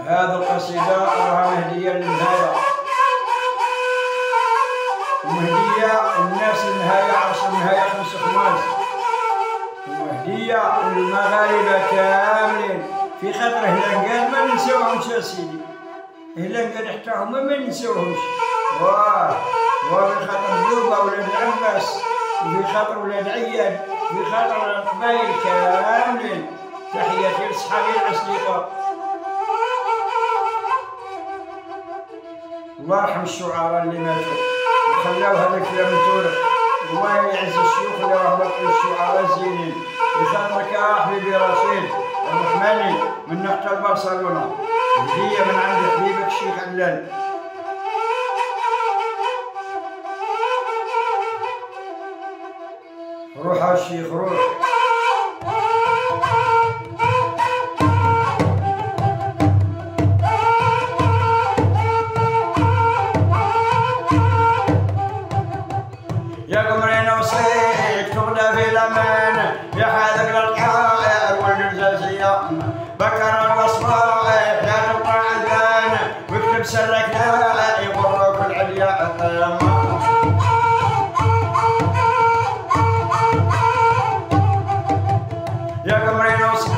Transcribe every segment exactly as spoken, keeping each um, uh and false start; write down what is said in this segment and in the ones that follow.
هذه القصيدة راها مهدية للنهاية، ومهدية الناس النهاية عرس النهاية خمس خماس، ومهدية المغاربة كاملين في خاطر هلنقال ما ننساوهمش يا سيدي، هلنقال حتى هما ما ننساوهمش، واه واه في خاطر ذوبة ولاد العباس، وفي خاطر ولاد عياد، وفي خاطر القبايل كاملين. تحياتي لصحابي العسليقة، الله يرحم الشعراء اللي ماتوا وخلاو هذا الكلام متورك، الله يعز الشيوخ اللي راهم باقيين الشعراء زينين، بخاطرك يا حبيبي رشيد الرحماني من نقطة برشلونة، هدية من عند حبيبك الشيخ علال. روح يا الشيخ روح. يا قمرين وصيك تغدى في الامان، يا حاذق للحائر والجزازية بكر الوصفاء لا تبقى عذبان، واكتب سرك لا يغرك العليا. يا قمرين وصيك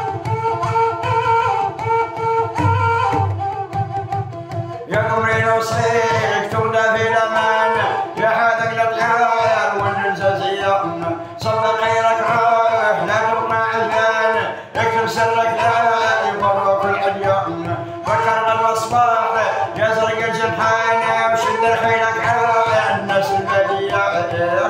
يا قمرين وصيك تغدى في الامان، يا حاذق للحائر والجزازية صدق غيرك روح لا تبقى عذبان، اكتب سرك لا يغرك العليا. بكر الوصفاء يا زرق الجنحان وشد حيلك على الناس البلية.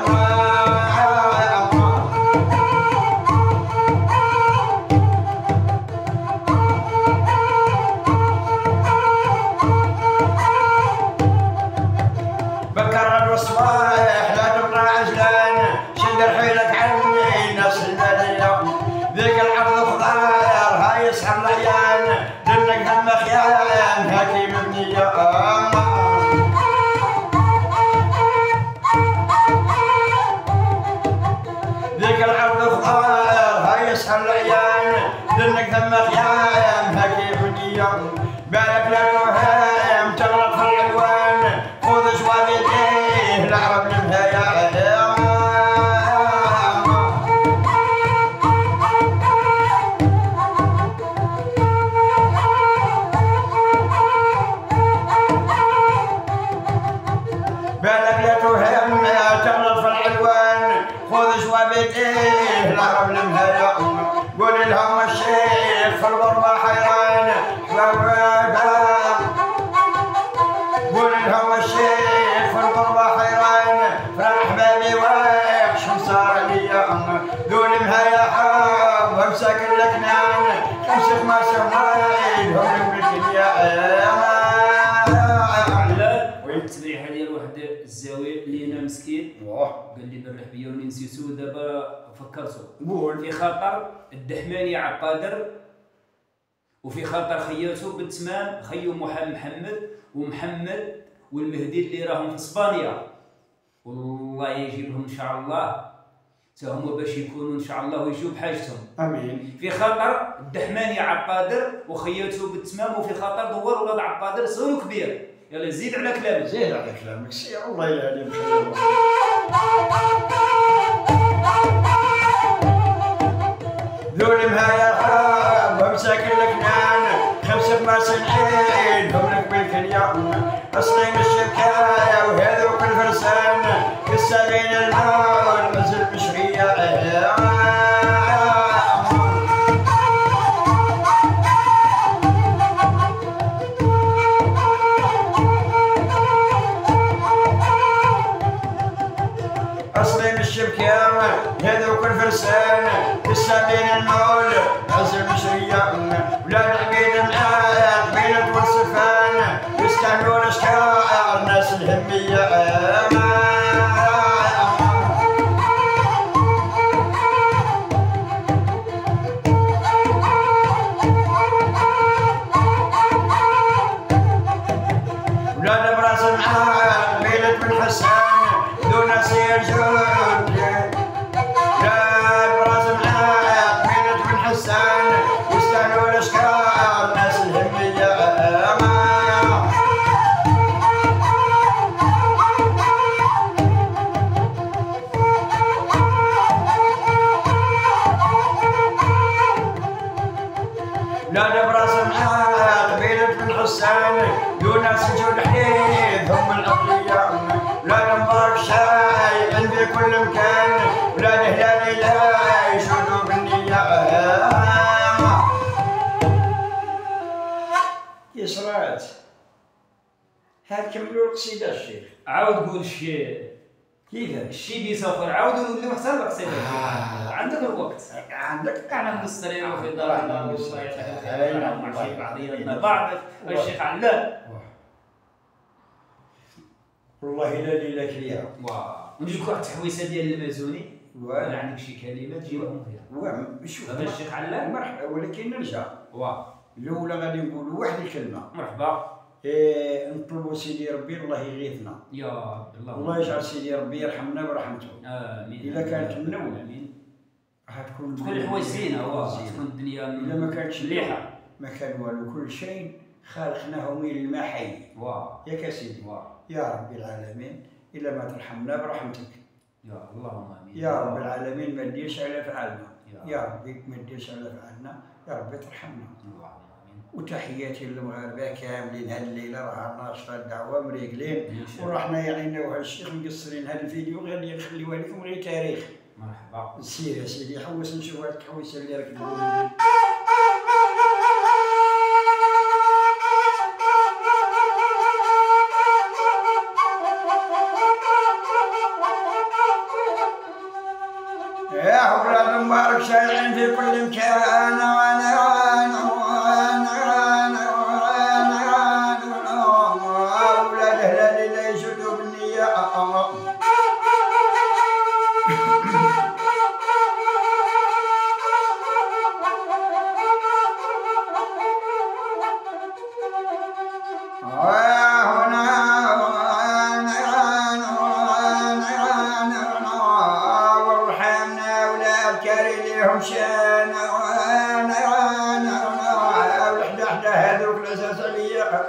بكر الوصفاح لا تبقى عجلان، شد حيلك عني الناس البلية. ذيك العرض خضار هاي يسحب العيان، دلك هم خيان هاكي مبنية. ذيك العرض خضار هاي يسحب العيان، دلك هم خيان هاكي مبنية. بالك لا توهم تغلط في العنوان، خذ جوالديه العرب للنهاية. بالك لا توهم تغلط في العنوان، خذ جوالديه العرب للنهاية. قول لهم الشيخ في الغربة حيران، قول لهم الشيخ في الغربة حيران، فرح بالي وحش صار ليا. ذول نهاية حب وامسك الكنان، امسك ما سمايل هم بالكنيا. والتبريحه ديال واحد الزاويه اللي انا مسكين قال لي بالرح بيا ونسيتو دابا فكرتو. قول. في خاطر الدحماني عقادر، وفي خاطر خياتو بالتمام خيو محمد ومحمد والمهدي اللي راهم في اسبانيا، والله يجيبهم ان شاء الله حتى هما باش يكونوا ان شاء الله ويجيو بحاجتهم. امين. في خاطر الدحماني عقادر وخياتو بالتمام، وفي خاطر دوار ولاد عقادر صغير وكبير. يلا زيد على كلامك. زيد على كلامك سي الله يهديهم خير. ذول مهايا حاب وامسك الكنان، خمسة خماس العين هم لك بالكنيا. اصلين الشبكاية وهذوك الفرسان، قصة بين الماء والمزل مشرية. اصلين الشبكاية هذوك الفرسان، قصة بين المول عزل مشرية. ولاد عبيد معاك بينة والسفان، يستعملون اشكال الناس الهمية. ولاد براس معاك بينة بن حسان، دون سير جود. ولاد براس معاك بينة بن حسان، يستعملون اشكال الناس الهمية. لا براس معاه قبيلة بن حسان دون سجود حديث هم الأقلية لا مبارك شاي عندي كل مكان ولاد هلالي لا يشهدوا بالنية يسرات هاد كملوا القصيدة الشيخ عاود قول الشيء كيفاه؟ الشيء بيسافر عاود نوليو حتى القصيدة آه. عندك الوقت عندك انا مستريح في دارنا والله يعطيك مع الشيخ بعضياتنا بعضك الله. الشيخ علام والله لا ليلة كبيرة واه ونجيك واحد التحويسه ديال المازوني واه. ولا عندك شي كلمات تجيبهم فيها واه شوف هذا الشيخ علام مرحبا ولكن نرجع واه الاولى غادي نقولوا واحد الكلمه مرحبا إيه نطلبوا سيدي ربي الله يغيثنا يا رب الله الله يجعل سيدي ربي يرحمنا برحمته امين الا كانت منوله امين راح تكون تكون الحوايج زينه واه زينة. تكون الدنيا الا ما كانتش مليحه ما كان والو كل شيء خالقناه من الماء حي واه ياك سيدي واه يا رب العالمين الا ما ترحمنا برحمتك يا اللهم امين يا رب العالمين ما تديرش على فعلنا يا يا ربي ما تديرش على فعلنا يا ربي ترحمنا اللهم امين وتحياتي للمغاربه كاملين هاد الليله راه ناشطه الدعوه مريقلين إن شاء الله. ورحنا يعني وهذا الشيخ مقصرين هذا الفيديو غادي نخليوه لكم غير تاريخ مرحبا سير يا سيدي حوس نشوف هاد التحويسه اللي راك تقول يا أولاد مبارك شايعين في كل مكان وانا وانا وانا وانا أولاد هلالي لا يشدوا بالنية لهم شان وانا وانا وانا والحدا حدا هذوك الاساس عليا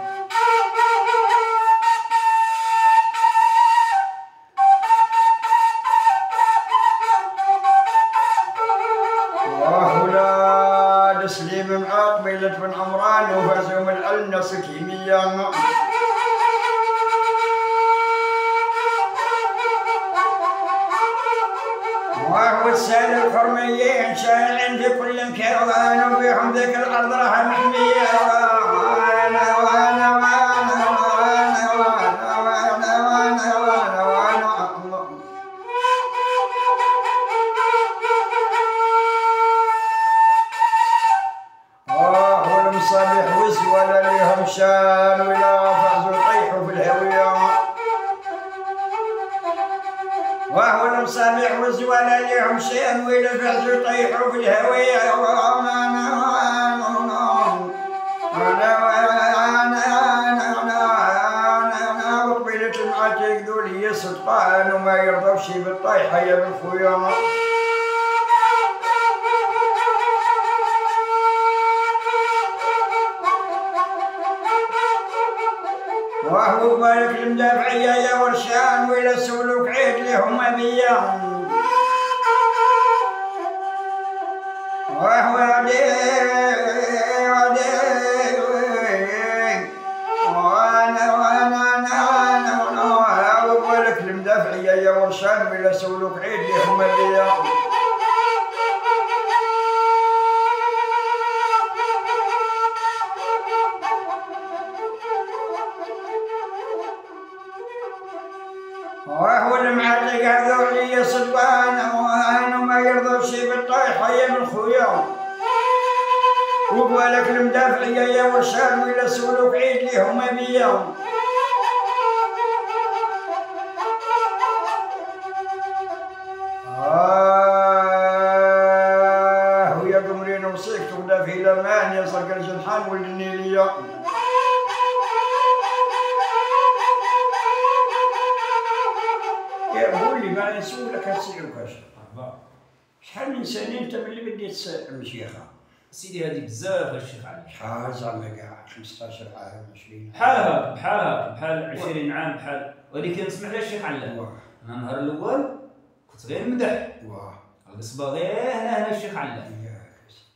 وأولاد سليم مع قبيلة بن عمران وفازوا من الناس كيميا وهو السال الحرميين شايعين في كل مكان وبيهم ذيك الارض راها محميه وانا وانا وانا وانا وانا وانا وانا وانا وانا اه والمصابيح ولا ليهم شان ولا فازوا يطيحوا في الهويه وهو المصابيح والزوالة ليهم شان وإلا فعزوا يطيحوا في الهوية وقبيلة المعاتيق ذولي صدقان وما يرضوش بالطيحة يا بالخويا وهو بالك المدافعية يا ورشان وإلى سولوك عيد لهم أبيا وهو عدي عدي وانا وانا انا وانا وهو بالك المدافعية يا ورشان وإلى سولوك عيد لهم أبيا وهو المعلق هذولي صدوان وانا ما يرضوش بالطيحة يا من خويا وقالك المدافعية يا ورشان ولا سولوك عيد ليهم أبيا آه ويا قمرين وصيك تغدى في الأمان يا صقر الجنحان والنيلية قول لي ما نسولك هالسير وكاش شحال من سنه انت ملي بديت المشيخه سيدي هذه بزاف الشيخ علي. شحال زعما كاع خمسطاش عام عشرين بحال هكا بحال هكا بحال عشرين عام بحال. ولكن اسمح لي الشيخ علام، انا النهار الاول كنت غير نمدح. واه القصبه غير هنا هنا الشيخ علام. ياك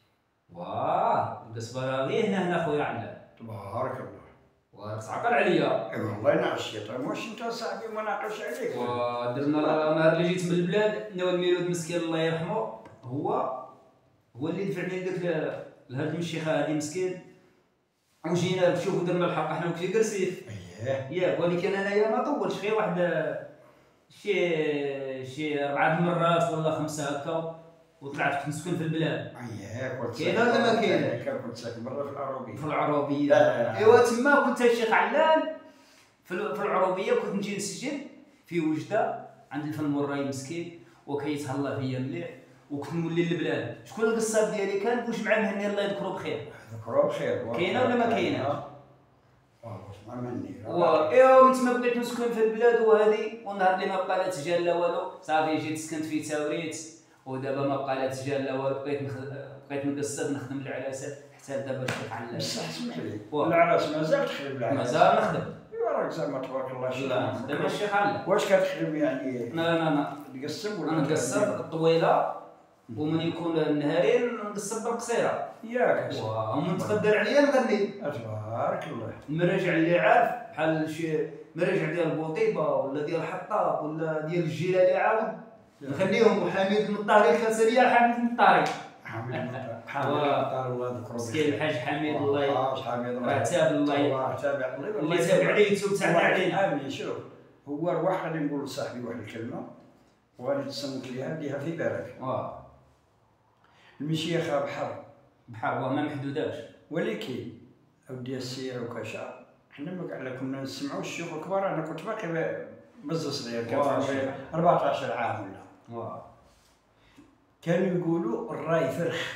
واه القصبه راه غير هنا هنا خويا علام. تبارك الله. وتعقل عليا. اي والله نعس الشيطان، واش انت صاحبي ما ناقص عليك. ودرنا النهار اللي جيت من البلاد نوال الميلود مسكين الله يرحمه، هو هو اللي دفعني لذاك لهاد المشيخه هادي مسكين، وجينا شوفوا درنا الحق حنا وكشي كرسيف. اييه ياك ولكن انايا ما طولتش غير واحد شي شي اربعه المرات ولا خمسه هكا، وطلعت كنت نسكن في البلاد. اييه كنت كاينه ولا ما كاينه؟ كنت ساكن برا في العروبيه. في العروبيه. لا لا لا. ايوا تما كنت الشيخ علان في في العروبيه، كنت نجي نسجل في وجده عند الفن موراي مسكين، وكيتهلا فيا مليح، وكنت نولي للبلاد. شكون القصاب ديالي كان بوش مع مهني الله يذكرو بخير. ذكرو بخير. كاينه ولا ما كاينه؟ اه اسمع مني. ايوا من تما بقيت نسكن في البلاد وهذه، والنهار اللي ما بقى لا تجال لا والو صافي جيت سكنت في تاوريت، ودابا ما بقى لا تجال لا والو، بقيت نخ... بقيت نقصد نخدم العراسات حتى دابا الشيخ علام. بصح اسمح لي واه. العراس مازال تخدم العراس؟ مازال نخدم. ايوا راك زعما تبارك الله شي. لا نخدم الشيخ علام. واش كتخدم يعني؟ لا لا لا تقسم ولا انا نقصر الطويله، ومن يكون النهارين نقصر بالقصيره. ياك ومن تقدر عليا نغني. تبارك الله. المراجع اللي عارف بحال شي مراجع ديال بوطيبه ولا ديال الحطاب ولا ديال الجيلاني عاود نخليهم. وحميد المطاري الخسريه حميد المطاري. حميد حميد الله يذكره. مسكين الحاج حميد الله اه حميد الله. راه تاب الله الله تابع الله يتابع عليه يتوب تاعنا علينا. امين. شوف هو رواح غادي نقول لصاحبي واحد الكلمه وغادي تصنت ليها ديها في بالك. واه المشيخه بحر بحال واه ما محدوداش. ولكن اودي السير وكاشا حنا ما كاع كنا نسمعوا الشيوخ الكبار. انا كنت باقي بزز صغير كان عمري أربعطاش عام ولا. واه كانوا يقولوا الراي فرخ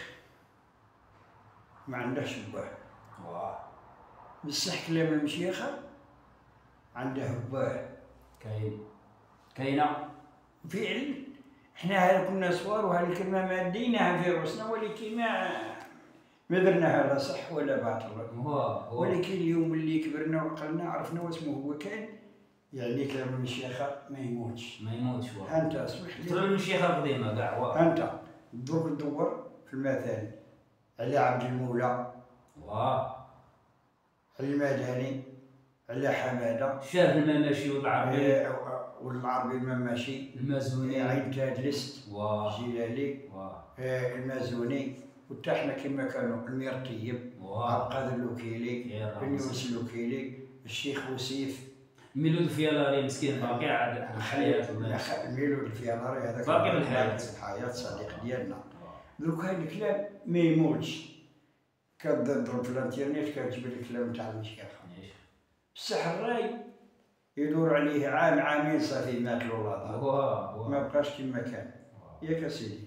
ما عندهش باه. واه بصح كلام المشيخه عنده باه. كاين كاينه فعلا. حنا هذا كنا صغار وهذه الكلمه ما ديناها في راسنا، ولكن ما ما درناها لا صح ولا باطل. واه ولكن اليوم اللي كبرنا وعقلنا عرفنا واسمه هو كان يعني كلام المشيخه ما يموتش. ما يموتش. واه انت اسمح لي. ترى المشيخه القديمه كاع. واه انت دوك ندور في المثاني على عبد المولى، واه على المدني، على حماده، شاف المماشي والعربي والعربي المماشي، المازوني عين تادلست، واه الجلالي، واه المازوني، وتا حنا كما كانوا المير طيب، واه عبد القادر اللوكيلي، اليونس اللوكيلي، الشيخ وسيف، ميلود الفيالاري مسكين باقي عاد الحياه. ميلود الفيالاري هذاك باقي من الحياه. الحياه صديق ديالنا. دوك هاد الكلام ما يموتش. كتضرب في الانترنت كتجبد الكلام تاع المشيخه. بصح الراي يدور عليه عام عامين صافي مات الولاده. واه ما بقاش كما كان. ياك اسيدي.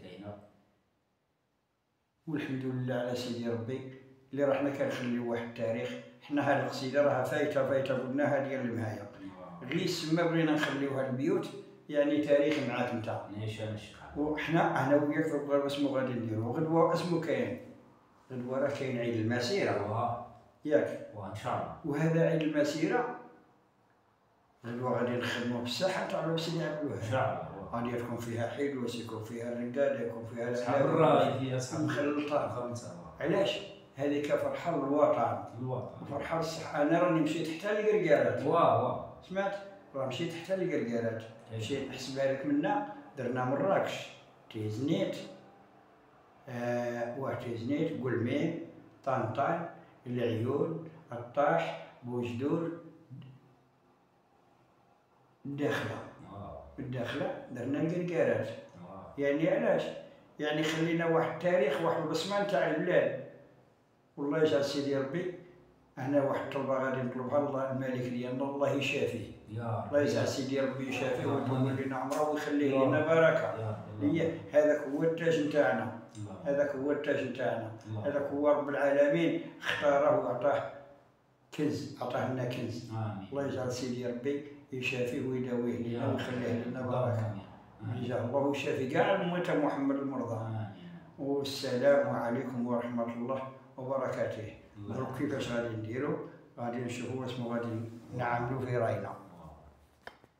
والحمد لله على سيدي ربي اللي راه حنا كنخليو واحد التاريخ. حنا هاد القصيده راها فايته فايته قلناها ديال المهايه. غير سما بغينا نخليوها البيوت يعني تاريخ معاك انت. نيشان الشيخ. وحنا انا وياك في الغرب اسمو غادي نديرو غدوه اسمو كاين. غدوه راه كاين عيد المسيره. واه ياك. وان شاء الله. وهذا عيد المسيره غدوه غادي نخدمو بالصحه تاع سيدي عبد الوهاب. ان شاء الله. غادي يكون فيها حلوس، يكون فيها الرقاده، يكون فيها اصحاب الراي، فيها اصحاب مخلطه. خلطه. علاش؟ هذيك فرحه للوطن. الوطن. فرحه للصحه. انا راني مشيت حتى للقرقارات. واه واه سمعت؟ راه مشيت حتى للقرقارات. مشيت نحسبها لك منا درنا مراكش، تيزنيت، آه واه تيزنيت، قلميم، طنطان، العيون، الطاح، بوجدور، الداخله. الداخله درنا القرقارات. يعني علاش؟ يعني خلينا واحد التاريخ واحد البصمه نتاع البلاد. والله يجعل سيدي ربي هنا واحد الطلبه غادي نطلبها الله الملك ديالنا الله يشافيه. الله يجعل سيدي ربي يشافيه ويطول لنا عمره ويخليه لنا بركه. هي هذاك هو التاج نتاعنا. هذاك هو التاج نتاعنا. هذاك هو رب العالمين اختاره وعطاه كنز، عطاه لنا كنز. الله يجعل سيدي ربي يشافيه ويداويه لنا ويخليه لنا بركه. يجاه الله ويشافي كاع أمة محمد المرضى. والسلام عليكم ورحمه الله وبركاته. دروك كيفاش غادي نديرو؟ غادي نشوفو واش غادي نعملو في راينا.